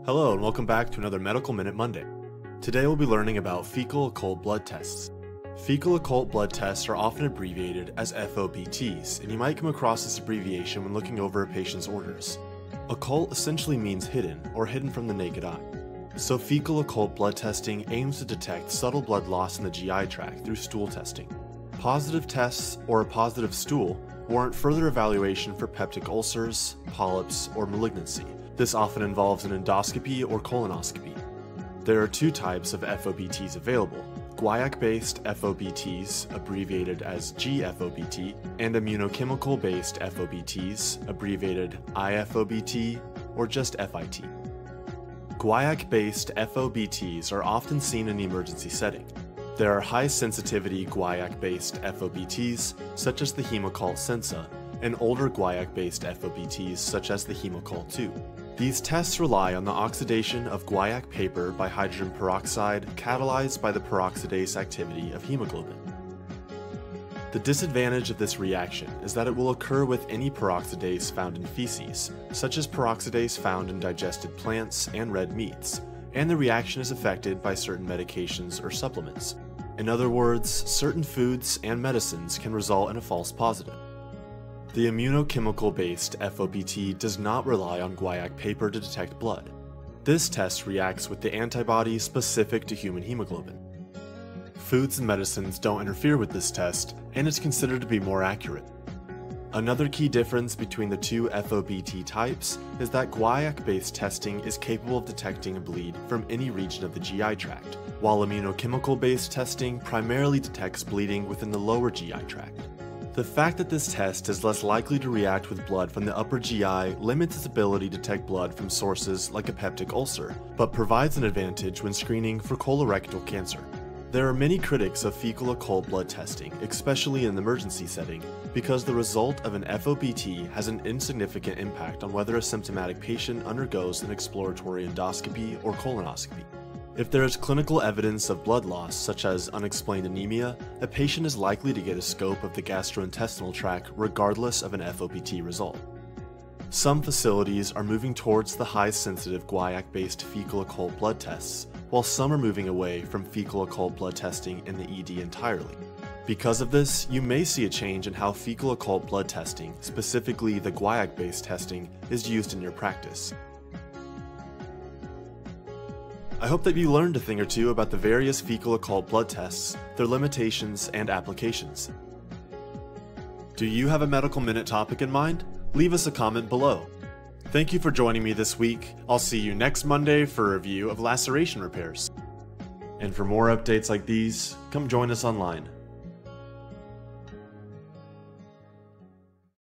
Hello and welcome back to another Medical Minute Monday. Today we'll be learning about fecal occult blood tests. Fecal occult blood tests are often abbreviated as FOBTs, and you might come across this abbreviation when looking over a patient's orders. Occult essentially means hidden, or hidden from the naked eye. So fecal occult blood testing aims to detect subtle blood loss in the GI tract through stool testing. Positive tests, or a positive stool, warrant further evaluation for peptic ulcers, polyps, or malignancy. This often involves an endoscopy or colonoscopy. There are two types of FOBTs available: guaiac-based FOBTs, abbreviated as GFOBT, and immunochemical-based FOBTs, abbreviated IFOBT or just FIT. Guaiac-based FOBTs are often seen in the emergency setting. There are high-sensitivity guaiac-based FOBTs, such as the Hemoccult Sensa, and older guaiac-based FOBTs, such as the Hemoccult 2. These tests rely on the oxidation of guaiac paper by hydrogen peroxide catalyzed by the peroxidase activity of hemoglobin. The disadvantage of this reaction is that it will occur with any peroxidase found in feces, such as peroxidase found in digested plants and red meats, and the reaction is affected by certain medications or supplements. In other words, certain foods and medicines can result in a false positive. The immunochemical-based FOBT does not rely on guaiac paper to detect blood. This test reacts with the antibody specific to human hemoglobin. Foods and medicines don't interfere with this test, and it's considered to be more accurate. Another key difference between the two FOBT types is that guaiac-based testing is capable of detecting a bleed from any region of the GI tract, while immunochemical-based testing primarily detects bleeding within the lower GI tract. The fact that this test is less likely to react with blood from the upper GI limits its ability to detect blood from sources like a peptic ulcer, but provides an advantage when screening for colorectal cancer. There are many critics of fecal occult blood testing, especially in the emergency setting, because the result of an FOBT has an insignificant impact on whether a symptomatic patient undergoes an exploratory endoscopy or colonoscopy. If there is clinical evidence of blood loss, such as unexplained anemia, a patient is likely to get a scope of the gastrointestinal tract regardless of an FOBT result. Some facilities are moving towards the high-sensitive guaiac-based fecal occult blood tests, while some are moving away from fecal occult blood testing in the ED entirely. Because of this, you may see a change in how fecal occult blood testing, specifically the guaiac-based testing, is used in your practice. I hope that you learned a thing or two about the various fecal occult blood tests, their limitations, and applications. Do you have a Medical Minute topic in mind? Leave us a comment below. Thank you for joining me this week. I'll see you next Monday for a review of laceration repairs. And for more updates like these, come join us online.